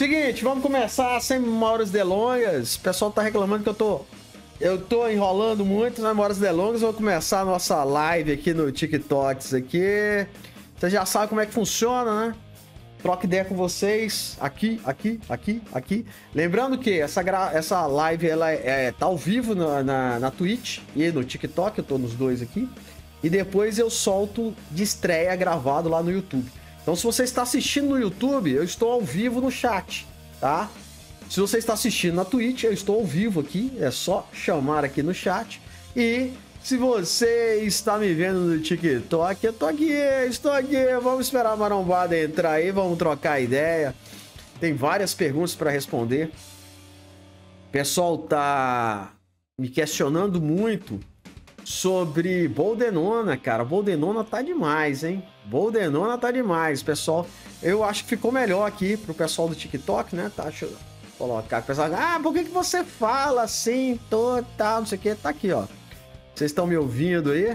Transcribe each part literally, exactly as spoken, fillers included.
Seguinte, vamos começar sem maiores delongas. O pessoal tá reclamando que eu tô... Eu tô enrolando muito nas maiores delongas. Vou começar a nossa live aqui no TikToks aqui. Você já sabe como é que funciona, né? Troca ideia com vocês aqui, aqui, aqui, aqui. Lembrando que essa, gra... essa live ela é, é, tá ao vivo na, na, na Twitch e no TikTok. Eu tô nos dois aqui. E depois eu solto de estreia gravado lá no YouTube. Então, se você está assistindo no YouTube, eu estou ao vivo no chat, tá? Se você está assistindo na Twitch, eu estou ao vivo aqui. É só chamar aqui no chat. E se você está me vendo no TikTok, eu tô aqui, estou aqui. Vamos esperar a marombada entrar aí, vamos trocar ideia. Tem várias perguntas para responder. O pessoal tá me questionando muito sobre Boldenona, cara. Boldenona tá demais, hein? Boldenona tá demais, pessoal. Eu acho que ficou melhor aqui pro pessoal do TikTok, né? Tá, deixa eu colocar. O pessoal, ah, por que que você fala assim, tô, tal, não sei o que. Tá aqui, ó. Vocês estão me ouvindo aí?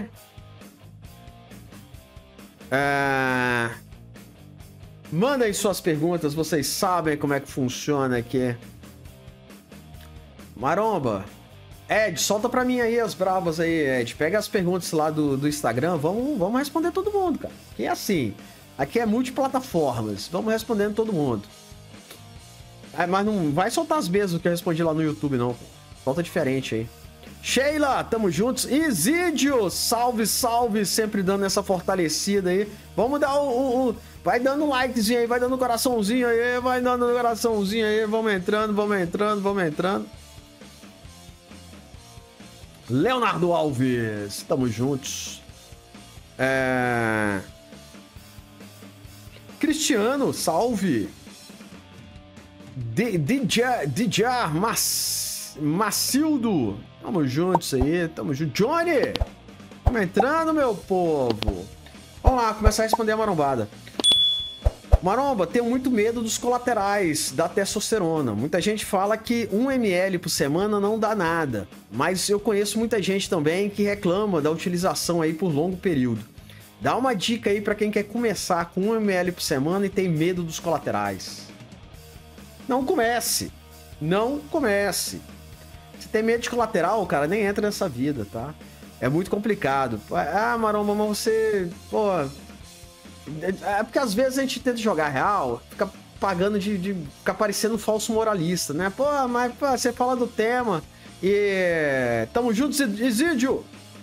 É... Mandem suas perguntas, vocês sabem como é que funciona aqui. Maromba. Ed, solta pra mim aí as bravas aí, Ed. Pega as perguntas lá do, do Instagram, vamos, vamos responder todo mundo, cara. Que é assim, aqui é multiplataformas, vamos respondendo todo mundo. É, mas não vai soltar as mesmas que eu respondi lá no YouTube, não. Solta diferente aí. Sheila, tamo juntos. Isídio, salve, salve, sempre dando essa fortalecida aí. Vamos dar o... o, o... Vai dando likezinho aí, vai dando coraçãozinho aí, vai dando coraçãozinho aí, vamos entrando, vamos entrando, vamos entrando. Leonardo Alves, tamo juntos. É... Cristiano, salve. D J Mas... Macildo, tamo juntos aí, tamo juntos. Johnny, vamos entrando, meu povo. Vamos lá, começar a responder a marombada. Maromba, tenho muito medo dos colaterais da testosterona. Muita gente fala que um mililitro por semana não dá nada. Mas eu conheço muita gente também que reclama da utilização aí por longo período. Dá uma dica aí para quem quer começar com um mililitro por semana e tem medo dos colaterais. Não comece. Não comece. Se tem medo de colateral, cara, nem entra nessa vida, tá? É muito complicado. Ah, Maromba, mas você... Pô... É porque às vezes a gente tenta jogar real, fica pagando de, de ficar parecendo falso moralista, né? Pô, mas pô, você fala do tema e tamo juntos, Isídio.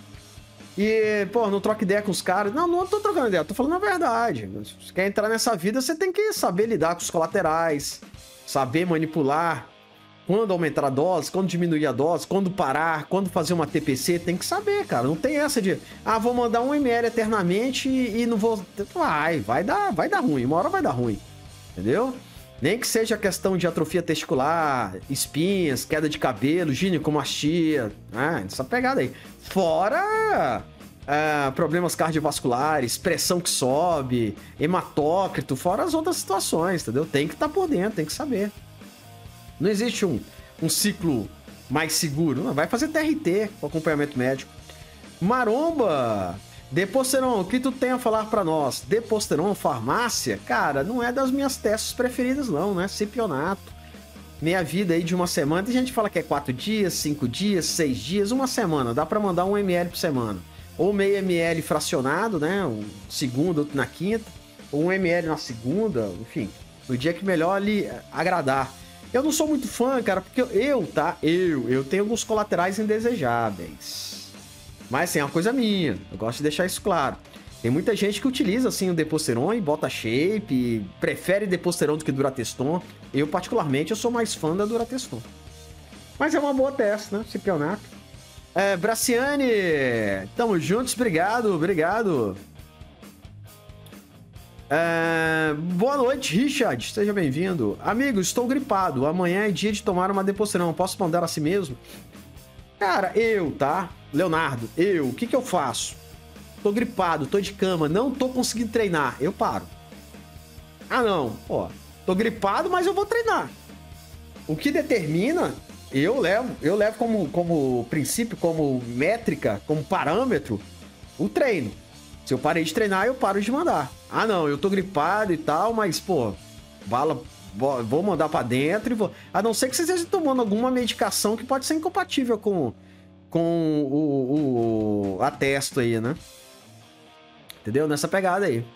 E, pô, não troca ideia com os caras. Não, não tô trocando ideia, tô falando a verdade. Se você quer entrar nessa vida, você tem que saber lidar com os colaterais, saber manipular, quando aumentar a dose, quando diminuir a dose, quando parar, quando fazer uma T P C, tem que saber, cara. Não tem essa de, ah, vou mandar um mililitro eternamente e, e não vou... Vai, vai dar, vai dar ruim, uma hora vai dar ruim, entendeu? Nem que seja questão de atrofia testicular, espinhas, queda de cabelo, ginecomastia, né? Essa pegada aí. Fora é, problemas cardiovasculares, pressão que sobe, hematócrito, fora as outras situações, entendeu? Tem que estar por dentro, tem que saber. Não existe um, um ciclo mais seguro. Não, vai fazer T R T com acompanhamento médico. Maromba, Deposteron, o que tu tem a falar pra nós? Deposteron, farmácia? Cara, não é das minhas testes preferidas não, né? Cipionato. Meia vida aí de uma semana. Tem gente que fala que é quatro dias, cinco dias, seis dias, uma semana. Dá pra mandar um mililitro por semana. Ou meio mililitro fracionado, né? Um segunda, outro na quinta. Ou um mililitro na segunda, enfim. No dia que melhor lhe agradar. Eu não sou muito fã, cara, porque eu, tá? Eu, eu tenho alguns colaterais indesejáveis. Mas, assim, é uma coisa minha. Eu gosto de deixar isso claro. Tem muita gente que utiliza, assim, o Deposteron e bota shape, prefere Deposteron do que Durateston. Eu, particularmente, eu sou mais fã da Durateston. Mas é uma boa testa, né? Cipionato. É, Braciane, tamo juntos, obrigado, obrigado. É, boa noite, Richard, seja bem-vindo. Amigo, estou gripado, amanhã é dia de tomar uma Deposteron, posso mandar a si mesmo? Cara, eu, tá? Leonardo, eu, o que que eu faço? Tô gripado, tô de cama, não tô conseguindo treinar, eu paro. Ah não, ó, tô gripado, mas eu vou treinar. O que determina, eu levo, eu levo como, como princípio, como métrica, como parâmetro, o treino. Se eu parei de treinar, eu paro de mandar. Ah, não, eu tô gripado e tal, mas, pô, bala vou mandar pra dentro e vou... A não ser que você esteja tomando alguma medicação que pode ser incompatível com, com o, o a testo aí, né? Entendeu? Nessa pegada aí.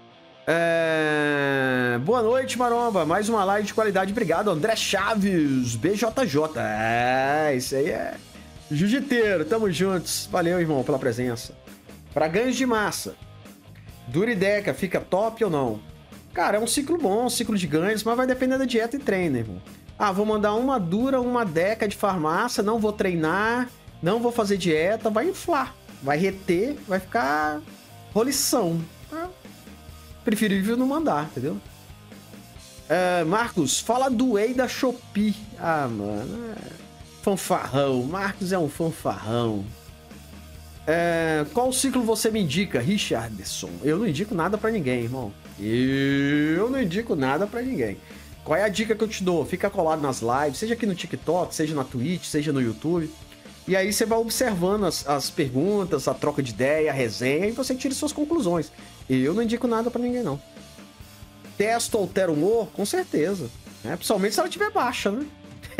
É... Boa noite, Maromba. Mais uma live de qualidade. Obrigado, André Chaves. B J J. É, isso aí é... Jiu-jiteiro, tamo juntos. Valeu, irmão, pela presença. Pra ganhos de massa. Durideca, fica top ou não? Cara, é um ciclo bom, um ciclo de ganhos, mas vai depender da dieta e treino, irmão. Ah, vou mandar uma dura, uma deca de farmácia, não vou treinar, não vou fazer dieta, vai inflar. Vai reter, vai ficar rolição. Ah, preferível não mandar, entendeu? É, Marcos, fala do whey da Shopee. Ah, mano, é... fanfarrão. Marcos é um fanfarrão. É, qual ciclo você me indica, Richardson? Eu não indico nada pra ninguém, irmão. Eu não indico nada pra ninguém. Qual é a dica que eu te dou? Fica colado nas lives, seja aqui no TikTok, seja na Twitch, seja no YouTube. E aí você vai observando as, as perguntas, a troca de ideia, a resenha, e você tira suas conclusões. Eu não indico nada pra ninguém, não. Testo altera o humor? Com certeza. Né? Principalmente se ela estiver baixa, né?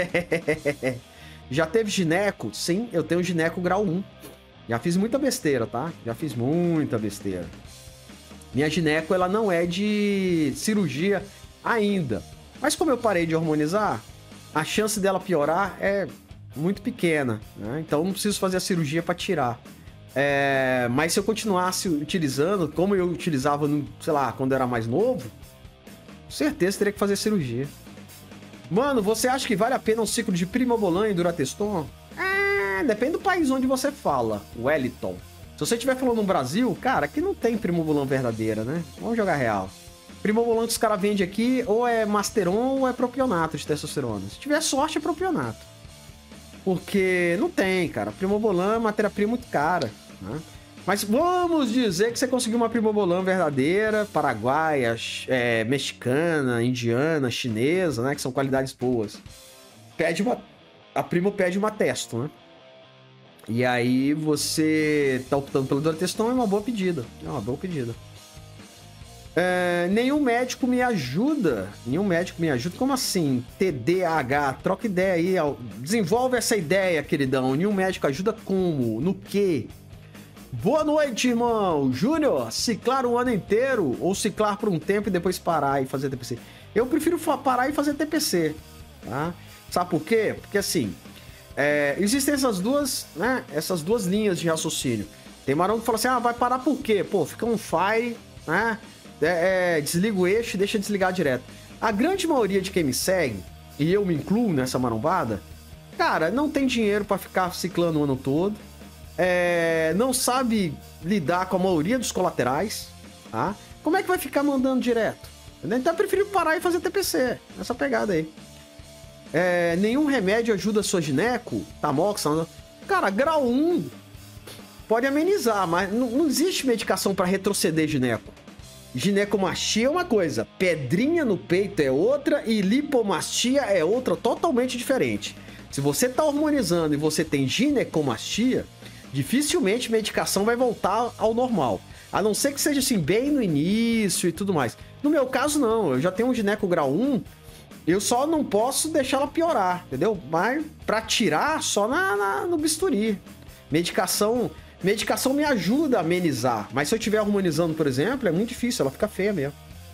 Já teve gineco? Sim, eu tenho gineco grau um. Já fiz muita besteira, tá? Já fiz muita besteira. Minha gineco, ela não é de cirurgia ainda. Mas como eu parei de hormonizar, a chance dela piorar é muito pequena, né? Então não preciso fazer a cirurgia para tirar. É... Mas se eu continuasse utilizando, como eu utilizava, no, sei lá, quando eu era mais novo, com certeza teria que fazer cirurgia. Mano, você acha que vale a pena um ciclo de Primobolan e Durateston? É, depende do país onde você fala, Wellington. Se você estiver falando no Brasil, cara, aqui não tem Primobolan verdadeira, né? Vamos jogar real. Primobolan que os caras vendem aqui ou é Masteron ou é propionato de testosterona. Se tiver sorte, é propionato. Porque não tem, cara. Primobolan é matéria-prima muito cara, né? Mas vamos dizer que você conseguiu uma Primobolan verdadeira, paraguaia, é, mexicana, indiana, chinesa, né? Que são qualidades boas. Pede uma... A Primo pede uma testo, né? E aí você tá optando pelo Durateston, é uma boa pedida. É uma boa pedida. É, nenhum médico me ajuda. Nenhum médico me ajuda. Como assim? T D A H. Troca ideia aí. Desenvolve essa ideia, queridão. Nenhum médico ajuda como? No quê? Boa noite, irmão. Júnior, ciclar um ano inteiro ou ciclar por um tempo e depois parar e fazer T P C? Eu prefiro parar e fazer T P C, tá? Sabe por quê? Porque assim, é, existem essas duas, né? Essas duas linhas de raciocínio. Tem marão que fala assim, ah, vai parar por quê? Pô, fica um fire, né? É, é, desliga o eixo e deixa desligar direto. A grande maioria de quem me segue, e eu me incluo nessa marombada, cara, não tem dinheiro pra ficar ciclando o ano todo. É, não sabe lidar com a maioria dos colaterais, tá? Como é que vai ficar mandando direto? Então eu prefiro parar e fazer T P C, essa pegada aí. É, nenhum remédio ajuda a sua gineco? Tamox, cara, grau um pode amenizar, mas não, não existe medicação para retroceder gineco. Ginecomastia é uma coisa, pedrinha no peito é outra e lipomastia é outra totalmente diferente. Se você tá hormonizando e você tem ginecomastia, dificilmente medicação vai voltar ao normal. A não ser que seja assim, bem no início e tudo mais. No meu caso, não. Eu já tenho um gineco grau um, eu só não posso deixar ela piorar, entendeu? Mas pra tirar, só na, na, no bisturi. Medicação, medicação me ajuda a amenizar. Mas se eu estiver hormonizando, por exemplo, é muito difícil, ela fica feia mesmo.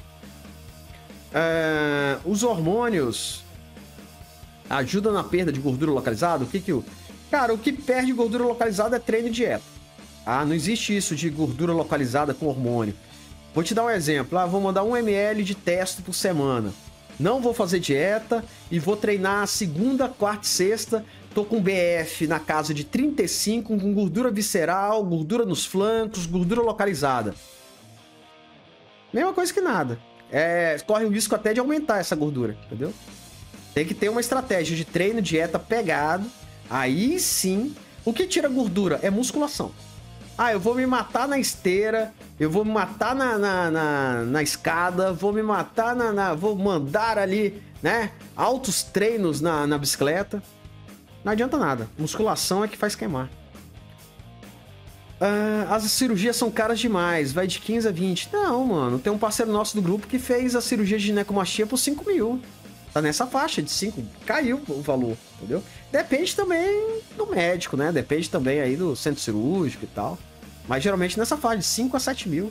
É, os hormônios ajudam na perda de gordura localizada? O que que o... Cara, o que perde gordura localizada é treino e dieta. Ah, não existe isso de gordura localizada com hormônio. Vou te dar um exemplo. Ah, vou mandar um mililitro de testo por semana. Não vou fazer dieta e vou treinar segunda, quarta e sexta. Tô com B F na casa de trinta e cinco, com gordura visceral, gordura nos flancos, gordura localizada. Mesma coisa que nada. É, corre o risco até de aumentar essa gordura, entendeu? Tem que ter uma estratégia de treino, dieta pegado. Aí sim, o que tira gordura é musculação. Ah, eu vou me matar na esteira, eu vou me matar na, na, na, na escada, vou me matar na, na... Vou mandar ali, né? Altos treinos na, na bicicleta. Não adianta nada. Musculação é que faz queimar. Ah, as cirurgias são caras demais, vai de quinze a vinte. Não, mano, tem um parceiro nosso do grupo que fez a cirurgia de ginecomastia por cinco mil. Tá nessa faixa de cinco, caiu o valor, entendeu? Depende também do médico, né? Depende também aí do centro cirúrgico e tal. Mas geralmente nessa faixa de cinco a sete mil.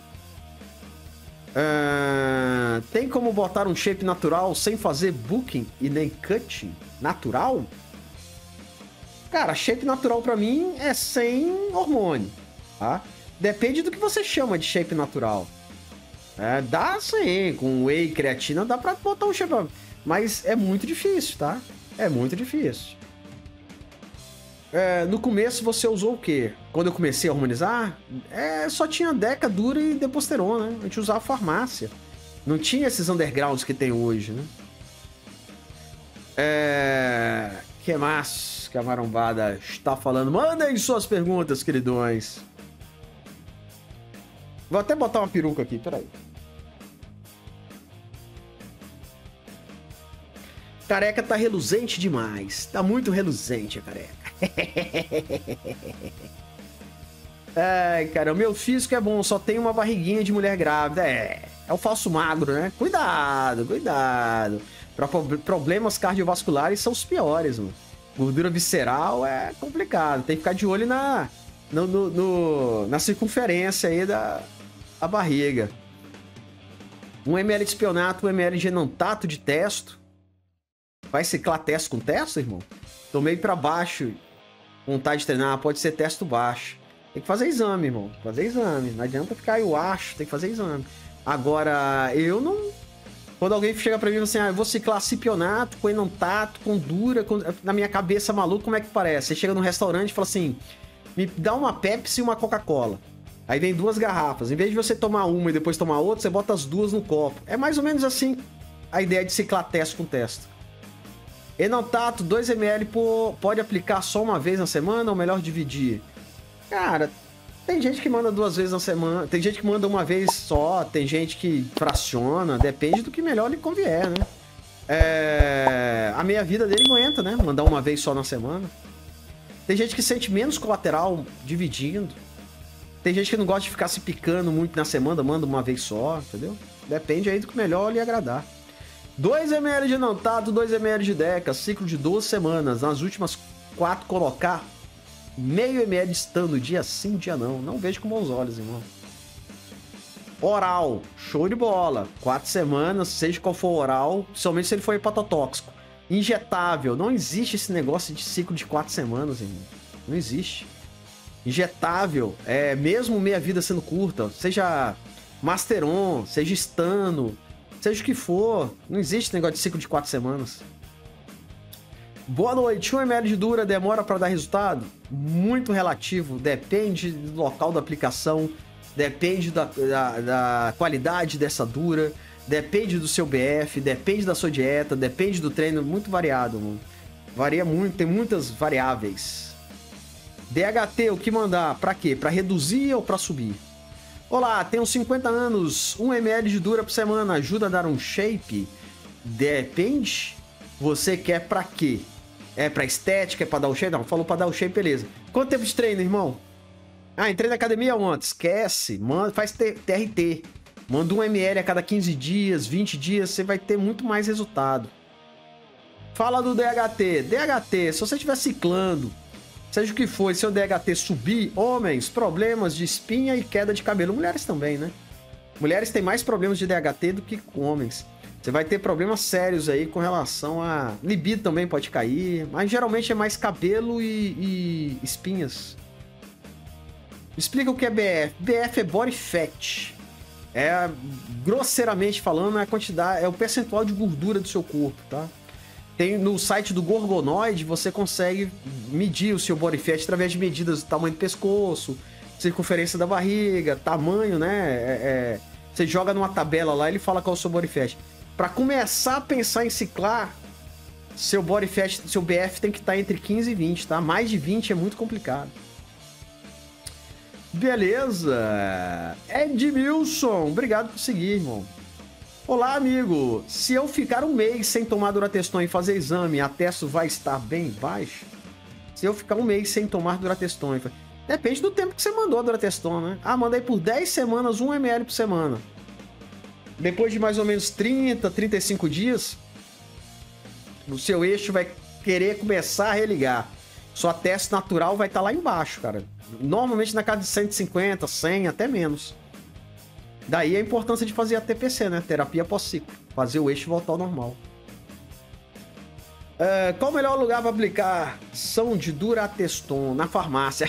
Uh, tem como botar um shape natural sem fazer booking e nem cutting natural? Cara, shape natural pra mim é sem hormônio, tá? Depende do que você chama de shape natural. É, dá sim, com whey e creatina dá pra botar um shape, mas é muito difícil, tá? É muito difícil. É, no começo você usou o quê? Quando eu comecei a harmonizar, é, só tinha Deca, Dura e Deposteron, né? A gente usava farmácia. Não tinha esses undergrounds que tem hoje, né? É... Que mais que a marombada está falando? Mandem suas perguntas, queridões. Vou até botar uma peruca aqui, peraí. Careca tá reluzente demais. Tá muito reluzente a careca. Ai, cara, o meu físico é bom, só tem uma barriguinha de mulher grávida. É, é o falso magro, né? Cuidado, cuidado. Pra problemas cardiovasculares são os piores, mano. Gordura visceral é complicado. Tem que ficar de olho na, no, no, no, na circunferência aí da a barriga. um mililitro de espionato, um mililitro de enantato de testo. Vai ciclar testo com testo, irmão? Tomei pra baixo. Vontade de treinar, pode ser testo baixo. Tem que fazer exame, irmão. Fazer exame. Não adianta ficar, eu acho, tem que fazer exame. Agora, eu não... Quando alguém chega pra mim e fala assim, ah, eu vou ciclar cipionato, com enantato, com dura, com... na minha cabeça maluco, como é que parece? Você chega num restaurante e fala assim, me dá uma Pepsi e uma Coca-Cola. Aí vem duas garrafas. Em vez de você tomar uma e depois tomar outra, você bota as duas no copo. É mais ou menos assim a ideia de ciclar testo com testo. Enantato, dois mililitros, por... pode aplicar só uma vez na semana ou melhor dividir? Cara, tem gente que manda duas vezes na semana, tem gente que manda uma vez só, tem gente que fraciona, depende do que melhor lhe convier, né? É... A meia-vida dele aguenta, né? Mandar uma vez só na semana. Tem gente que sente menos colateral dividindo. Tem gente que não gosta de ficar se picando muito na semana, manda uma vez só, entendeu? Depende aí do que melhor lhe agradar. dois mililitros de enantato, dois mililitros de Deca, ciclo de doze semanas. Nas últimas quatro colocar meio ml estando dia sim, dia não. Não vejo com bons olhos, irmão. Oral, show de bola. Quatro semanas, seja qual for o oral, somente se ele for hepatotóxico. Injetável, não existe esse negócio de ciclo de quatro semanas, irmão. Não existe. Injetável, é mesmo meia vida sendo curta, seja Masteron, seja Stano, seja o que for, não existe esse negócio de ciclo de quatro semanas. Boa noite. um mililitro de dura demora para dar resultado? Muito relativo. Depende do local da aplicação, depende da, da, da qualidade dessa dura, depende do seu B F, depende da sua dieta, depende do treino. Muito variado, mano. Varia muito, tem muitas variáveis. D H T, o que mandar? Para quê? Para reduzir ou para subir? Olá, tenho cinquenta anos, um mililitro de dura por semana, ajuda a dar um shape? Depende. Você quer pra quê? É pra estética, é pra dar o shape? Não, falou pra dar o shape, beleza. Quanto tempo de treino, irmão? Ah, entrei na academia ontem, esquece. Manda, faz T R T. Manda um mililitro a cada quinze dias, vinte dias, você vai ter muito mais resultado. Fala do D H T. D H T, se você estiver ciclando, seja o que for, e seu D H T subir, homens, problemas de espinha e queda de cabelo. Mulheres também, né? Mulheres têm mais problemas de D H T do que homens. Você vai ter problemas sérios aí com relação a... Libido também pode cair, mas geralmente é mais cabelo e, e espinhas. Explica o que é B F. B F é Body Fat. É, grosseiramente falando, é a quantidade, é o percentual de gordura do seu corpo, tá? Tem no site do Gorgonoid, você consegue medir o seu body fat através de medidas do tamanho do pescoço, circunferência da barriga, tamanho, né? É, é, você joga numa tabela lá, ele fala qual é o seu body fat. Para começar a pensar em ciclar, seu body fat, seu B F tem que estar entre quinze e vinte, tá? Mais de vinte é muito complicado. Beleza. Edmilson, obrigado por seguir, irmão. Olá, amigo. Se eu ficar um mês sem tomar Durateston e fazer exame, a testo vai estar bem baixo? Se eu ficar um mês sem tomar Durateston... Depende do tempo que você mandou a Durateston, né? Ah, mandei por dez semanas, um mililitro por semana. Depois de mais ou menos trinta, trinta e cinco dias, o seu eixo vai querer começar a religar. Sua teste natural vai estar lá embaixo, cara. Normalmente na casa de cento e cinquenta, cem, até menos. Daí a importância de fazer a T P C, né? Terapia pós-ciclo. Fazer o eixo voltar ao normal. Uh, qual o melhor lugar para aplicar ação de Durateston? Na farmácia.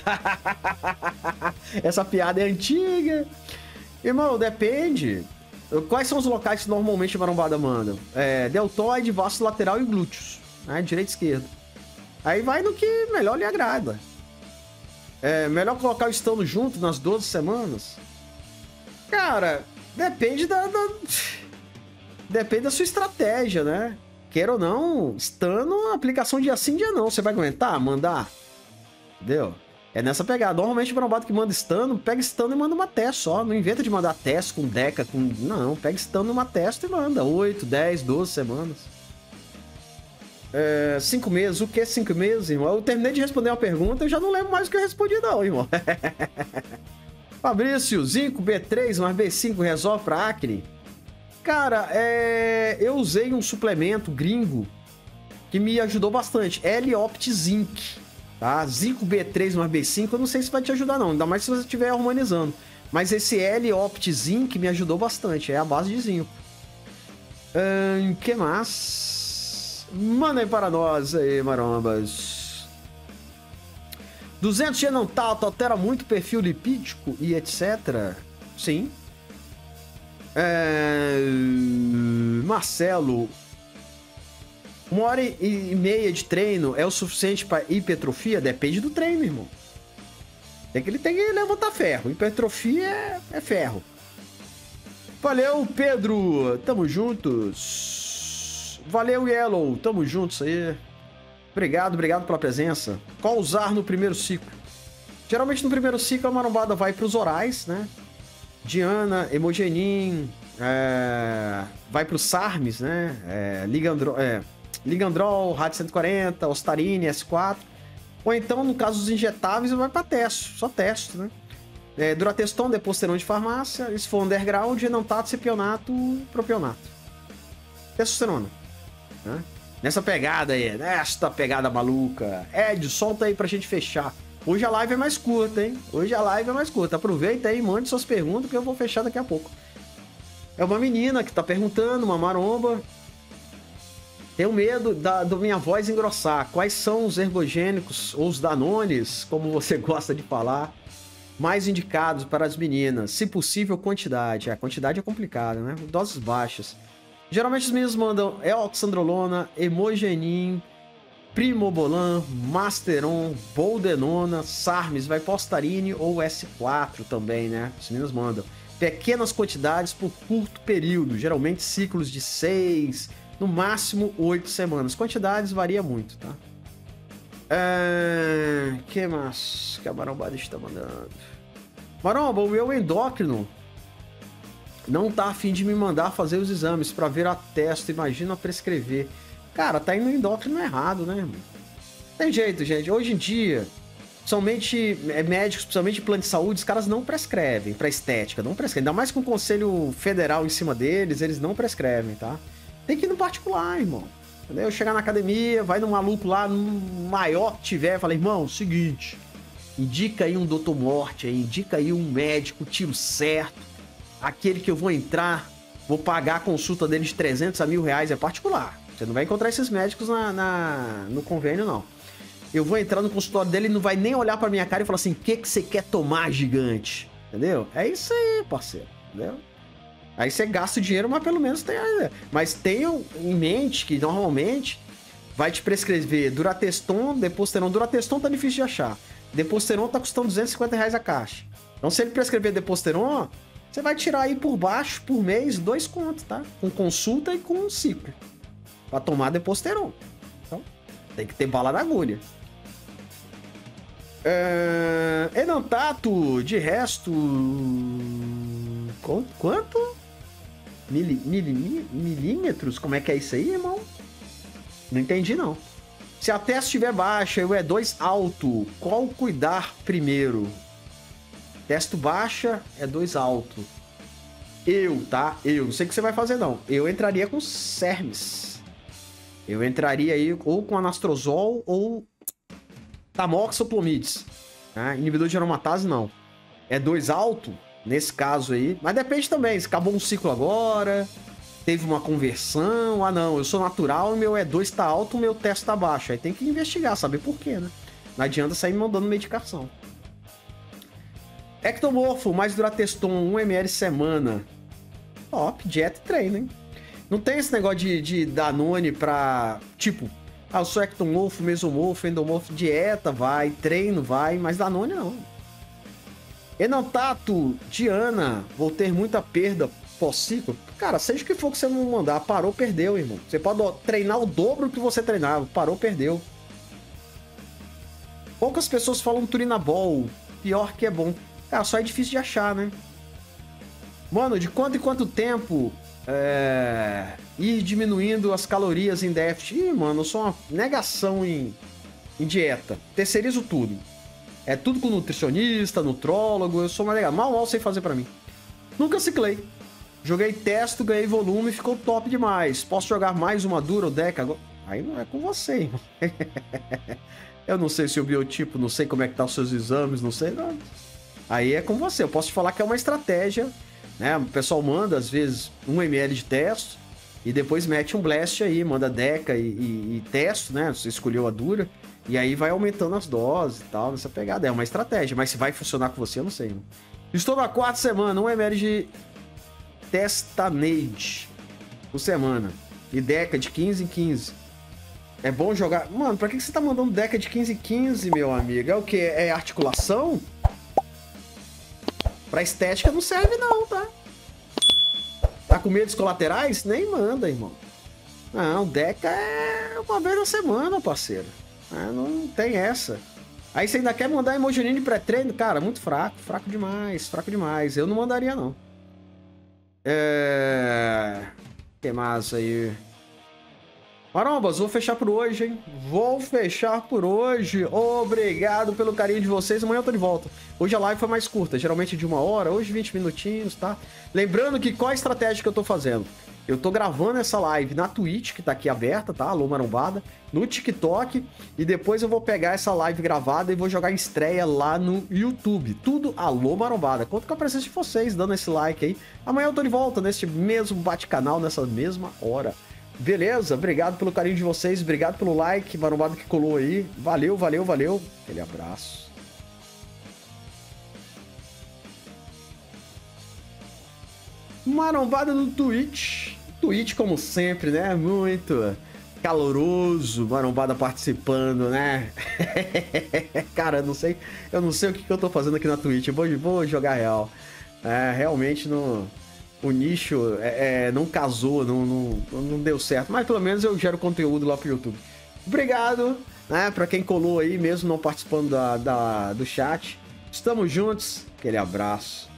Essa piada é antiga. Irmão, depende. Quais são os locais que normalmente a marombada manda? É, deltoide, vasto lateral e glúteos. Né? Direita e esquerda. Aí vai no que melhor lhe agrada. É melhor colocar o estando junto nas doze semanas? Cara, depende da, da... Depende da sua estratégia, né? Quer ou não, estando, aplicação dia sim, dia não. Você vai aguentar? Mandar? Entendeu? É nessa pegada. Normalmente o marombado que manda estando, pega estando e manda uma teste só. Não inventa de mandar teste com deca, com... Não, pega estando numa teste e manda. oito, dez, doze semanas. É, cinco meses. O que é cinco meses, irmão? Eu terminei de responder uma pergunta e já não lembro mais o que eu respondi não, irmão. Fabrício, zinco B três mais B cinco resolve pra acne? Cara, é... eu usei um suplemento gringo que me ajudou bastante. L-Opt Zinc. Tá? Zinco B três mais B cinco, eu não sei se vai te ajudar não. Ainda mais se você estiver harmonizando. Mas esse L-Opt Zinc me ajudou bastante. É a base de zinco. O hum, que mais? Manda aí para nós aí, marombas. duzentos G não tato altera muito o perfil lipídico e etcétera. Sim. É... Marcelo, uma hora e meia de treino é o suficiente para hipertrofia? Depende do treino, irmão. Tem que ele tem que levantar ferro. Hipertrofia é, é ferro. Valeu, Pedro. Tamo juntos. Valeu, Yellow. Tamo juntos aí. Obrigado, obrigado pela presença. Qual usar no primeiro ciclo? Geralmente no primeiro ciclo a marombada vai para os orais, né? Diana, Hemogenin, é, vai para os SARMs, né? É, Ligandrol, é, Ligandrol, Rad cento e quarenta, Ostarine, S quatro. Ou então, no caso dos injetáveis, vai para teste, só teste, né? É, Durateston, Deposteron de farmácia, e se for underground, Enantato, Cipionato, Propionato. Testosterona. Né? Nessa pegada aí, nesta pegada maluca. Ed, solta aí pra gente fechar. Hoje a live é mais curta, hein? Hoje a live é mais curta. Aproveita aí, mande suas perguntas que eu vou fechar daqui a pouco. É uma menina que tá perguntando, uma maromba. Tenho medo da, da minha voz engrossar. Quais são os ergogênicos ou os danones, como você gosta de falar, mais indicados para as meninas? Se possível, quantidade. A quantidade é complicada, né? Doses baixas. Geralmente os meninos mandam Eoxandrolona, Hemogenin, Primobolan, Masteron, Boldenona, Sarmes, vai Postarine ou S quatro também, né? Os meninos mandam. Pequenas quantidades por curto período, geralmente ciclos de seis, no máximo oito semanas. Quantidades varia muito, tá? É... que mais que a marombada está mandando? Maromba, o meu endócrino não tá a fim de me mandar fazer os exames para ver a testa, imagina prescrever. Cara, tá indo no endócrino errado, né, irmão? Tem jeito, gente. Hoje em dia, somente médicos, principalmente plano de saúde, os caras não prescrevem pra estética, não prescrevem. Ainda mais com o Conselho Federal em cima deles, eles não prescrevem, tá? Tem que ir no particular, irmão. Entendeu? Chegar na academia, vai no maluco lá, no maior que tiver, fala, irmão, seguinte, indica aí um doutor Morte aí, indica aí um médico, tiro certo, aquele que eu vou entrar, vou pagar a consulta dele de trezentos a mil reais, é particular. Você não vai encontrar esses médicos na, na, no convênio, não. Eu vou entrar no consultório dele e não vai nem olhar pra minha cara e falar assim, o que, que você quer tomar, gigante? Entendeu? É isso aí, parceiro. Entendeu? Aí você gasta o dinheiro, mas pelo menos tem... Mas tenha em mente que, normalmente, vai te prescrever Durateston, Deposteron. Durateston tá difícil de achar. Deposteron tá custando duzentos e cinquenta reais a caixa. Então, se ele prescrever Deposteron, você vai tirar aí por baixo, por mês, dois contos, tá? Com consulta e com um ciclo. Pra tomar Deposteron. Então, tem que ter bala na agulha. É... Enantato, de resto... Quanto? Mili... Mili... Milímetros? Como é que é isso aí, irmão? Não entendi, não. Se a teste estiver baixa e o E dois alto, qual cuidar primeiro? Testo baixa, E dois alto. Eu, tá? Eu. Não sei o que você vai fazer, não. Eu entraria com Sermes. Eu entraria aí ou com Anastrozol ou Tamoxiflomides. Né? Inibidor de aromatase, não. É dois alto, nesse caso aí. Mas depende também. Se acabou um ciclo agora, teve uma conversão. Ah, não, eu sou natural e meu E dois tá alto, o meu teste tá baixo. Aí tem que investigar, saber por quê, né? Não adianta sair mandando medicação. Ectomorfo, mais Durateston, um mililitros semana. Top, dieta e treino, hein? Não tem esse negócio de, de Danone pra... Tipo, ah, eu sou ectomorfo, mesomorfo, endomorfo, dieta vai, treino vai, mas Danone não. Enantato, Diana, vou ter muita perda pós-ciclo. Cara, seja o que for que você não mandar, parou, perdeu, irmão. Você pode treinar o dobro que você treinava, parou, perdeu. Poucas pessoas falam Turinabol, pior que é bom. Cara, só é difícil de achar, né? Mano, de quanto em quanto tempo é, ir diminuindo as calorias em déficit? Ih, mano, eu sou uma negação em, em dieta. Terceirizo tudo. É tudo com nutricionista, nutrólogo, eu sou uma legal. Mal, mal sei fazer pra mim. Nunca ciclei. Joguei testo, ganhei volume, ficou top demais. Posso jogar mais uma dura ou deca agora? Aí não é com você, irmão. Eu não sei se o biotipo, não sei como é que tá os seus exames, não sei nada. Aí é com você. Eu posso te falar que é uma estratégia, né? O pessoal manda, às vezes, um mililitro de testo e depois mete um blast aí, manda deca e, e, e testo, né? Você escolheu a dura. E aí vai aumentando as doses e tal, nessa pegada. É uma estratégia, mas se vai funcionar com você, eu não sei. Né? Estou na quarta semana, um mililitro de Testanade por semana. E deca de quinze em quinze. É bom jogar... Mano, pra que você tá mandando deca de quinze em quinze, meu amigo? É o quê? É articulação? Pra estética não serve não, tá? Tá com medo dos colaterais? Nem manda, irmão. Não, deca é uma vez na semana, parceiro. É, não tem essa. Aí você ainda quer mandar hemogenin de pré-treino? Cara, muito fraco. Fraco demais, fraco demais. Eu não mandaria, não. É... O que mais aí? Marombas, vou fechar por hoje, hein? Vou fechar por hoje. Obrigado pelo carinho de vocês. Amanhã eu tô de volta. Hoje a live foi mais curta, geralmente de uma hora. Hoje vinte minutinhos, tá? Lembrando que qual a estratégia que eu tô fazendo? Eu tô gravando essa live na Twitch, que tá aqui aberta, tá? Alô Marombada. No TikTok. E depois eu vou pegar essa live gravada e vou jogar em estreia lá no YouTube. Tudo Alô Marombada. Conto com a presença de vocês, dando esse like aí. Amanhã eu tô de volta nesse mesmo bate-canal, nessa mesma hora. Beleza? Obrigado pelo carinho de vocês. Obrigado pelo like, marombado que colou aí. Valeu, valeu, valeu. Aquele abraço. Marombada no Twitch. Twitch, como sempre, né? Muito caloroso. Marombada participando, né? Cara, eu não sei. Eu não sei o que, que eu tô fazendo aqui na Twitch. Eu vou, vou jogar real. É, realmente não... O nicho é, é, não casou, não, não, não deu certo. Mas pelo menos eu gero conteúdo lá pro YouTube. Obrigado, né? Pra quem colou aí, mesmo não participando da, da, do chat. Estamos juntos. Aquele abraço.